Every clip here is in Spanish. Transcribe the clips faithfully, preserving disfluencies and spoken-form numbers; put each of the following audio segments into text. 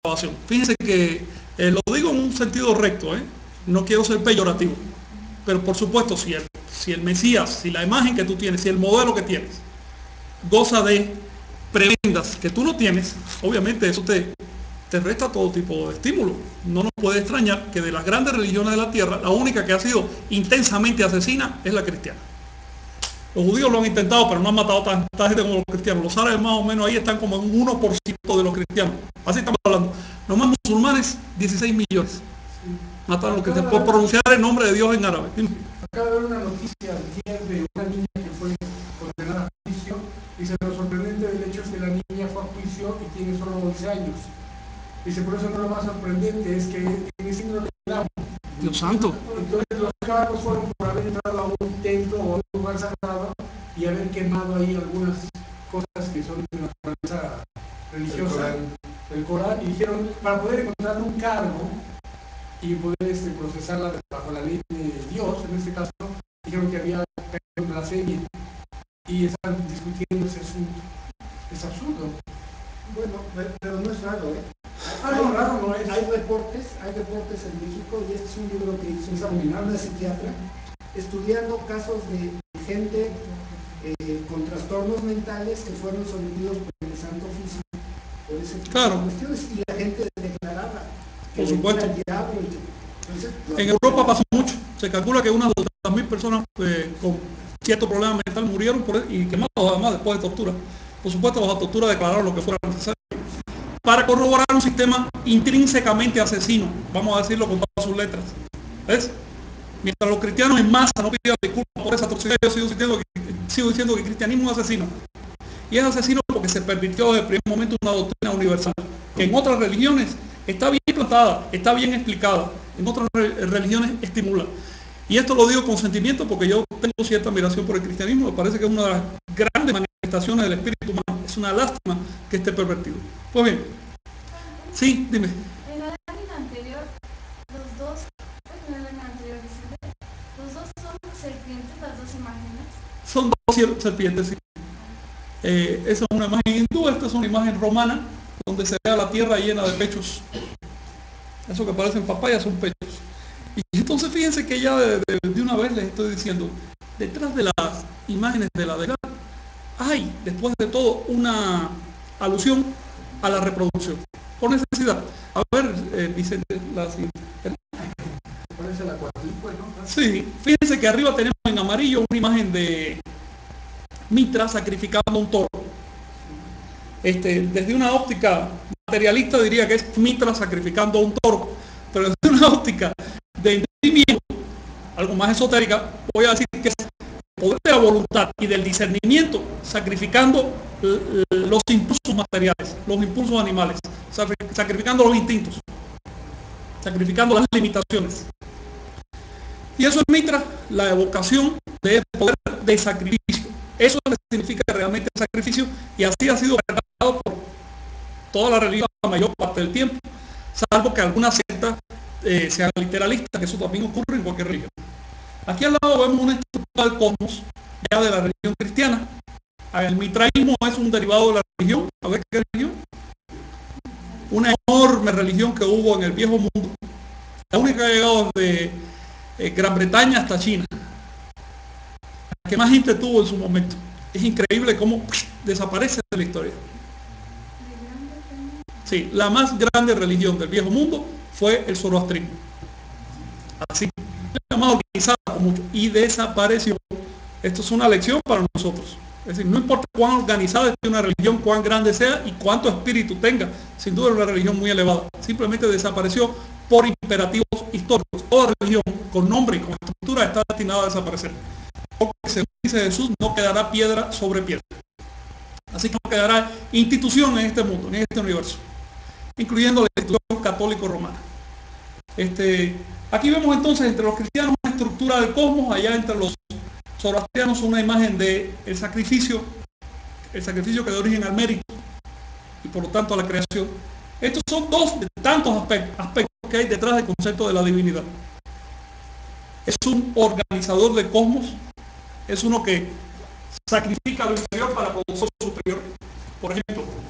depravación. Fíjense que eh, lo digo en un sentido recto, ¿eh? No quiero ser peyorativo, pero por supuesto, si el, si el Mesías, si la imagen que tú tienes, si el modelo que tienes goza de prebendas que tú no tienes, obviamente eso te, te resta todo tipo de estímulo. No nos puede extrañar que de las grandes religiones de la tierra, la única que ha sido intensamente asesina es la cristiana. Los judíos lo han intentado, pero no han matado tanta gente como los cristianos. Los árabes más o menos ahí están como en un uno por ciento de los cristianos. Así estamos hablando. Los más musulmanes, dieciséis millones. Mataron a los cristianos por pronunciar el nombre de Dios en árabe. Acaba de ver una noticia ayer de una niña que fue condenada a juicio. Dice, lo sorprendente del hecho es que la niña fue a juicio y tiene solo once años. Dice, por eso no lo más sorprendente es que tiene síndrome de Down. Dios santo. Entonces los cargos fueron por haber entrado a un templo o a un lugar sagrado y haber quemado ahí algunas cosas que son de naturaleza religiosa, el Corán, y dijeron, para poder encontrar un cargo y poder este, procesarla bajo la ley de Dios, en este caso, dijeron que había caído en blasfemia y están discutiendo ese asunto. Es absurdo. Bueno, pero no es raro, ¿eh? Ah, no, raro no es. Hay reportes, hay reportes en México, y este es un libro que hizo una psiquiatra, estudiando casos de gente eh, con trastornos mentales que fueron sometidos por el Santo Oficio por ese tipo claro. de cuestiones, y la gente declaraba que por supuesto. Diablo, y, entonces, en Europa pasó mucho. Se calcula que unas doscientas mil personas eh, con cierto problema mental murieron por, y quemados además después de tortura. Por supuesto, bajo tortura declararon lo que fuera necesario para corroborar un sistema intrínsecamente asesino, vamos a decirlo con todas sus letras. ¿Ves? Mientras los cristianos en masa no pidieron disculpas por esa atrocidad, yo sigo diciendo, que, sigo diciendo que el cristianismo es asesino. Y es asesino porque se pervirtió desde el primer momento una doctrina universal, que en otras religiones está bien plantada, está bien explicada, en otras re religiones estimula. Y esto lo digo con sentimiento porque yo tengo cierta admiración por el cristianismo, me parece que es una de las grandes manifestaciones del espíritu humano. Es una lástima que esté pervertido. Pues bien, sí, dime. En la lámina anterior, los dos, en la lámina anterior, los dos son serpientes, las dos imágenes. Son dos serpientes, sí. Eh, esa es una imagen hindú, esta es una imagen romana, donde se ve a la tierra llena de pechos. Eso que parecen papayas son pechos. Y entonces fíjense que ya de, de, de una vez les estoy diciendo, detrás de las imágenes de la deidad, hay, después de todo, una alusión a la reproducción, por necesidad. A ver, eh, Vicente, la siguiente. Parece la cuatlicue, ¿no? Sí, fíjense que arriba tenemos en amarillo una imagen de Mitra sacrificando un toro. Este, desde una óptica materialista diría que es Mitra sacrificando un toro, pero desde una óptica de entendimiento, algo más esotérica, voy a decir que es el poder de la voluntad y del discernimiento, sacrificando los impulsos materiales, los impulsos animales, sacrificando los instintos, sacrificando las limitaciones. Y eso es Mitra, la evocación de poder de sacrificio. Eso es lo que significa realmente el sacrificio, y así ha sido tratado por toda la religión la mayor parte del tiempo, salvo que algunas sectas eh, sean literalistas, que eso también ocurre en cualquier religión. Aquí al lado vemos una estructura del cosmos, ya de la religión cristiana. El mitraísmo es un derivado de la religión. A ver qué religión. Una enorme religión que hubo en el viejo mundo. La única que ha llegado desde eh, Gran Bretaña hasta China. La que más gente tuvo en su momento. Es increíble cómo ¡psh! Desaparece de la historia. Sí, la más grande religión del viejo mundo fue el zoroastrismo. Así, la más organizada por mucho, y desapareció. Esto es una lección para nosotros. Es decir, no importa cuán organizada esté una religión, cuán grande sea y cuánto espíritu tenga, sin duda es una religión muy elevada. Simplemente desapareció por imperativos históricos. Toda religión con nombre y con estructura está destinada a desaparecer. Porque, según dice Jesús, no quedará piedra sobre piedra. Así que no quedará institución en este mundo, en este universo, incluyendo la institución católico-romana. Este, aquí vemos entonces entre los cristianos una estructura del cosmos, allá entre los zoroastrianos una imagen del sacrificio, el sacrificio que da origen al mérito y por lo tanto a la creación. Estos son dos de tantos aspectos, aspectos que hay detrás del concepto de la divinidad. Es un organizador del cosmos, es uno que sacrifica lo inferior para producir lo superior. Por ejemplo,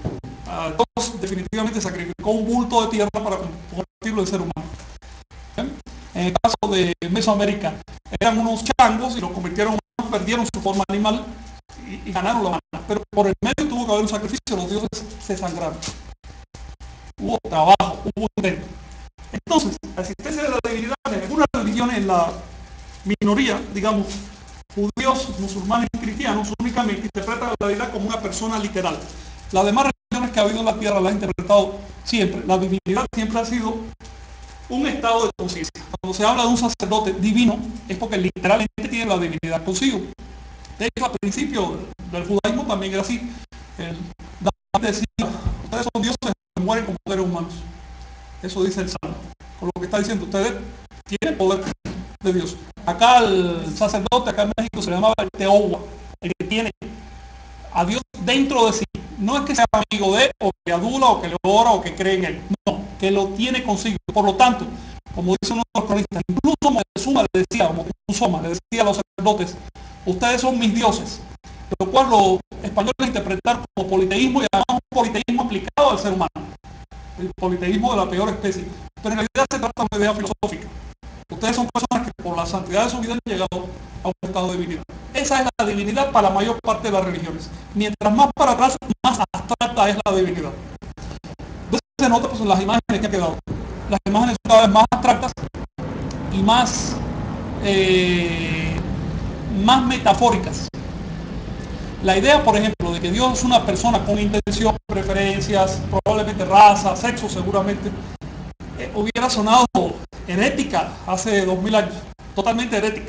Uh, Dios definitivamente sacrificó un bulto de tierra para convertirlo en ser humano. ¿Eh? En el caso de Mesoamérica, eran unos changos y los convirtieron en humanos, perdieron su forma animal y, y ganaron la humana. Pero por el medio tuvo que haber un sacrificio, los dioses se sangraron. Hubo trabajo, hubo intento. Entonces, la existencia de la divinidad en algunas religiones, en la minoría, digamos, judíos, musulmanes y cristianos, únicamente interpretan a la divinidad como una persona literal. Las demás religiones que ha habido en la tierra las han interpretado siempre. La divinidad siempre ha sido un estado de conciencia. Cuando se habla de un sacerdote divino, es porque literalmente tiene la divinidad consigo. De hecho, al principio del judaísmo también era así. El David decía, ustedes son dioses que mueren como seres humanos. Eso dice el Salmo. Con lo que está diciendo, ustedes tienen poder de Dios. Acá el sacerdote, acá en México, se le llamaba el teowa, el que tiene a Dios dentro de sí. No es que sea amigo de él, o que adula, o que le ora, o que cree en él. No, que lo tiene consigo. Por lo tanto, como dice uno de los cronistas, incluso Moctezuma le decía, Moctezuma le decía a los sacerdotes, ustedes son mis dioses, lo cual los españoles interpretaron como politeísmo y además un politeísmo aplicado al ser humano. El politeísmo de la peor especie. Pero en realidad se trata de una idea filosófica. Ustedes son personas que por la santidad de su vida han llegado a un estado de divinidad. Esa es la divinidad para la mayor parte de las religiones. Mientras más para atrás, más abstracta es la divinidad. Entonces se nota pues, en las imágenes que han quedado. Las imágenes son cada vez más abstractas y más, eh, más metafóricas. La idea, por ejemplo, de que Dios es una persona con intención, preferencias, probablemente raza, sexo seguramente, eh, hubiera sonado herética hace dos mil años, totalmente herética.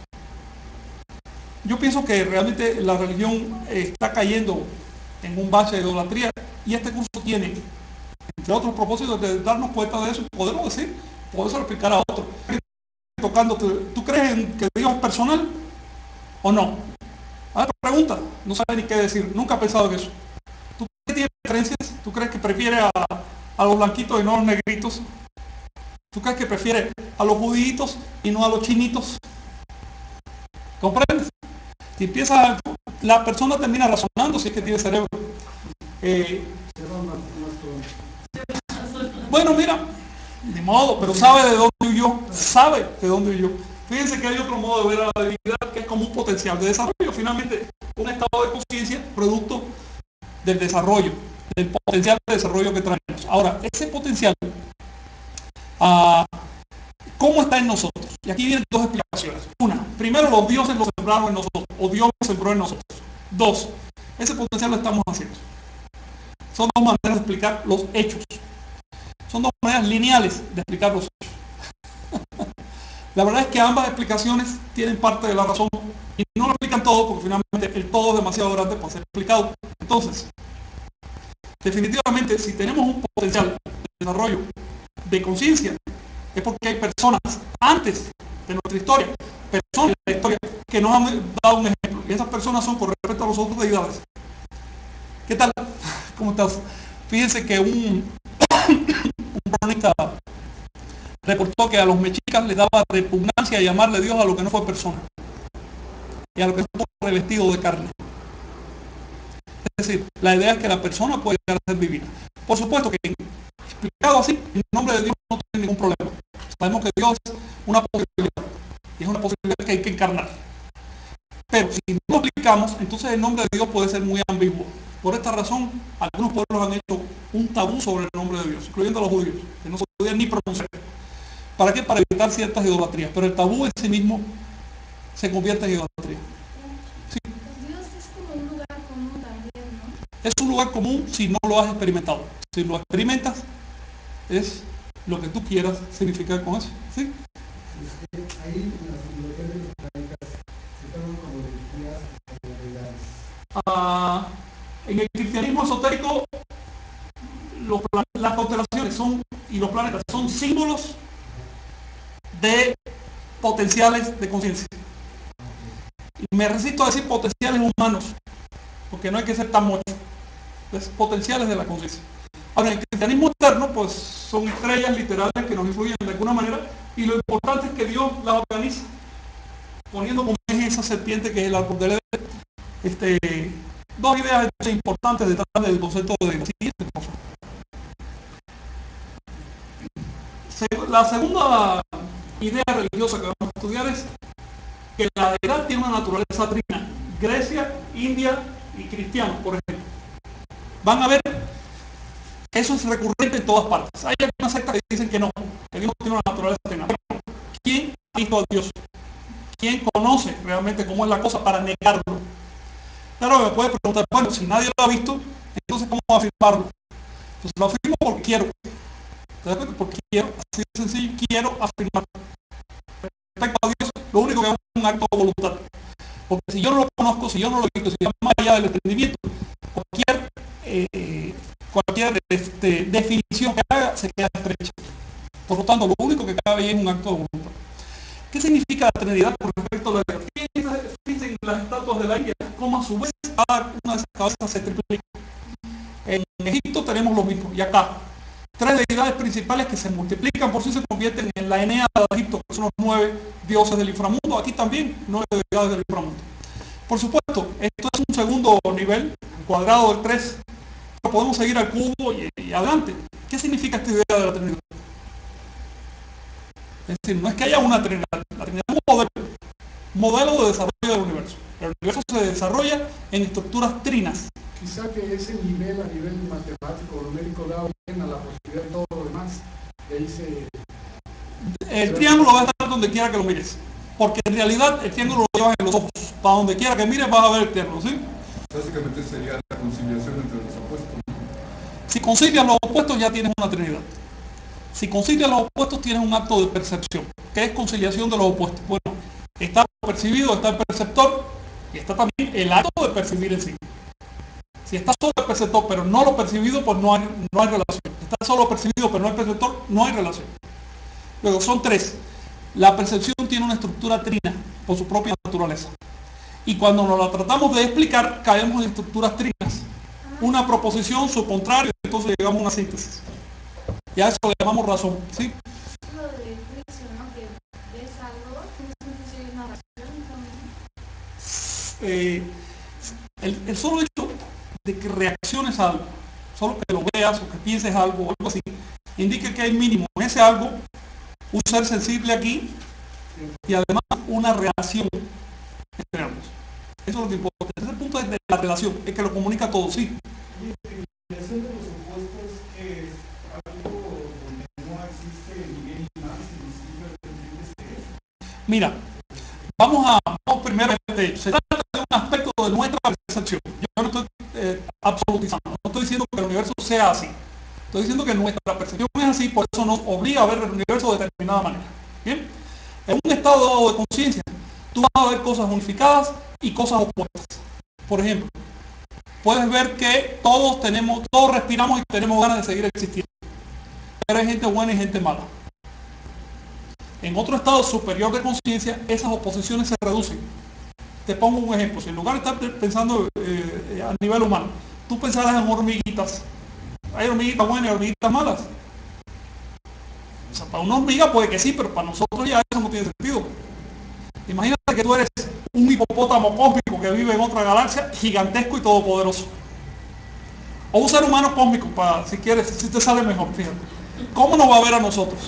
Yo pienso que realmente la religión eh, está cayendo en un bache de idolatría y este curso tiene, entre otros propósitos, de darnos cuenta de eso y poderlo decir, poderlo explicar a otros. Tocándote, ¿tú crees en que Dios es personal o no? A ver, pregunta, no sabe ni qué decir, nunca ha pensado en eso. ¿Tú crees que tiene preferencias? ¿Tú crees que prefiere a, a los blanquitos y no a los negritos? ¿Tú crees que prefiere a los juditos y no a los chinitos? ¿Comprendes? Si empieza, la persona termina razonando si es que tiene cerebro. Eh, bueno, mira, de modo, pero sabe de dónde huyó, sabe de dónde huyó. Fíjense que hay otro modo de ver a la divinidad que es como un potencial de desarrollo. Finalmente, un estado de conciencia producto del desarrollo, del potencial de desarrollo que traemos. Ahora, ese potencial, uh, ¿cómo está en nosotros? Y aquí vienen dos explicaciones. Una, primero los dioses lo sembraron en nosotros, o Dios lo sembró en nosotros. Dos, ese potencial lo estamos haciendo. Son dos maneras de explicar los hechos. Son dos maneras lineales de explicar los hechos. La verdad es que ambas explicaciones tienen parte de la razón y no lo explican todo porque finalmente el todo es demasiado grande para ser explicado. Entonces, definitivamente, si tenemos un potencial de desarrollo de conciencia, es porque hay personas antes de nuestra historia, personas de la historia, que nos han dado un ejemplo. Y esas personas son con respecto a los otros deidades. ¿Qué tal? ¿Cómo estás? Fíjense que un, un cronista reportó que a los mexicas les daba repugnancia llamarle Dios a lo que no fue persona y a lo que no fue revestido de carne. Es decir, la idea es que la persona puede llegar a ser divina. Por supuesto que explicado así, el nombre de Dios no tiene ningún problema. Sabemos que Dios es una posibilidad y es una posibilidad que hay que encarnar. Pero si no lo explicamos, entonces el nombre de Dios puede ser muy ambiguo. Por esta razón, algunos pueblos han hecho un tabú sobre el nombre de Dios, incluyendo a los judíos, que no se podían ni pronunciar. ¿Para qué? Para evitar ciertas idolatrías. Pero el tabú en sí mismo se convierte en idolatría. Sí. Dios es como un lugar común también, ¿no? Es un lugar común si no lo has experimentado. Si lo experimentas, es lo que tú quieras significar con eso. ¿Sí? Ahí las religiones mecánicas se toman como energías o realidades. Ah, en el cristianismo esotérico, los, las constelaciones son, y los planetas son símbolos de potenciales de conciencia. Y me resisto a decir potenciales humanos, porque no hay que ser tan mucho. Es potenciales de la conciencia. Ahora, en el cristianismo externo, pues son estrellas literales que nos influyen de alguna manera, y lo importante es que Dios las organiza, poniendo como eje esa serpiente que es el árbol del Edén, este, dos ideas importantes detrás del concepto de la siguiente cosa. La segunda idea religiosa que vamos a estudiar es que la deidad tiene una naturaleza trina. Grecia, India y cristianos, por ejemplo. Van a ver que eso es recurrente en todas partes. Hay algunas sectas que dicen que no, que Dios tiene una naturaleza trina. Pero, ¿quién ha visto a Dios? ¿Quién conoce realmente cómo es la cosa para negarlo? Claro, me puede preguntar, bueno, si nadie lo ha visto, entonces ¿cómo afirmarlo? Pues lo afirmo porque quiero. Porque quiero, así de sencillo, quiero afirmar. Respecto a Dios, lo único que es un acto de voluntad. Porque si yo no lo conozco, si yo no lo he visto, si va más allá del entendimiento, cualquier, eh, cualquier este, definición que haga se queda estrecha. Por lo tanto, lo único que cabe ahí es un acto de voluntad. ¿Qué significa la Trinidad con respecto a la Trinidad? Fíjense las estatuas de la India, como a su vez cada una de esas cabezas se triplica. En Egipto tenemos lo mismo, y acá. Tres deidades principales que se multiplican por sí se convierten en la Eneada de Egipto, que son los nueve dioses del inframundo. Aquí también, nueve deidades del inframundo. Por supuesto, esto es un segundo nivel, cuadrado del tres, pero podemos seguir al cubo y, y adelante. ¿Qué significa esta idea de la Trinidad? Es decir, no es que haya una Trinidad, la Trinidad es un modelo, un modelo de desarrollo del universo. El universo se desarrolla en estructuras trinas. Quizá que ese nivel a nivel matemático o numérico da origen a la posibilidad de todo lo demás. De ahí se... El triángulo va a estar donde quiera que lo mires. Porque en realidad el triángulo lo llevas en los ojos. Para donde quiera que mires vas a ver el triángulo, ¿sí? Básicamente sería la conciliación entre los opuestos. Si concilias los opuestos ya tienes una trinidad. Si concilias los opuestos tienes un acto de percepción. ¿Qué es conciliación de los opuestos? Bueno, está lo percibido, está el perceptor y está también el acto de percibir en sí. Si está solo el perceptor pero no lo percibido, pues no hay, no hay relación. Si está solo percibido pero no hay perceptor, no hay relación. Luego son tres. La percepción tiene una estructura trina por su propia naturaleza. Y cuando nos la tratamos de explicar, caemos en estructuras trinas. Una proposición, su contrario, entonces llegamos a una síntesis. Y a eso le llamamos razón, ¿sí? Lo de juicio, ¿no? Que ves algo, tienes un juicio y una razón también. Eh, el, el solo hecho de que reacciones a algo, solo que lo veas o que pienses algo o algo así, indica que hay mínimo en ese algo un ser sensible aquí y además una relación entre ambos. Eso es lo que importa. Ese es el punto de la relación, es que lo comunica todo, sí. La definición de los opuestos es algo donde no existe ni bien ni mal, sino simplemente que es. Mira, vamos a, vamos primeramente, se trata de un aspecto de nuestra percepción. Yo no estoy eh, absolutizando, no estoy diciendo que el universo sea así. Estoy diciendo que nuestra percepción es así, por eso nos obliga a ver el universo de determinada manera. ¿Bien? En un estado de conciencia, tú vas a ver cosas unificadas y cosas opuestas. Por ejemplo, puedes ver que todos tenemos, todos respiramos y tenemos ganas de seguir existiendo. Pero hay gente buena y gente mala. En otro estado superior de conciencia, esas oposiciones se reducen. Te pongo un ejemplo. Si en lugar de estar pensando eh, a nivel humano, tú pensaras en hormiguitas. Hay hormiguitas buenas y hormiguitas malas. O sea, para una hormiga puede que sí, pero para nosotros ya eso no tiene sentido. Imagínate que tú eres un hipopótamo cósmico que vive en otra galaxia, gigantesco y todopoderoso. O un ser humano cósmico, para, si quieres, si te sale mejor, fíjate. ¿Cómo nos va a ver a nosotros?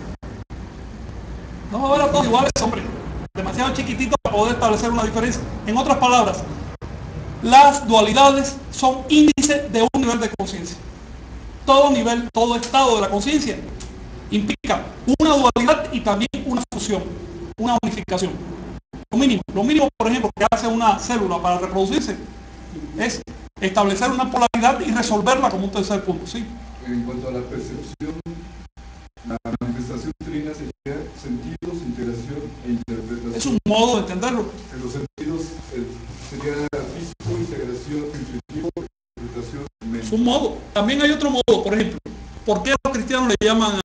Nos va a ver a todos iguales, hombre. Demasiado chiquitito para poder establecer una diferencia. En otras palabras, las dualidades son índices de un nivel de conciencia. Todo nivel, todo estado de la conciencia implica una dualidad y también una fusión, una unificación. Lo mínimo, lo mínimo, por ejemplo, que hace una célula para reproducirse es establecer una polaridad y resolverla como un tercer punto, ¿sí? En cuanto a la percepción, la manifestación trina sería sentidos, integración e interpretación. Es un modo de entenderlo. En los sentidos eh, sería físico, integración, intuitivo, interpretación, mente. Es un modo. También hay otro modo, por ejemplo. ¿Por qué los cristianos le llaman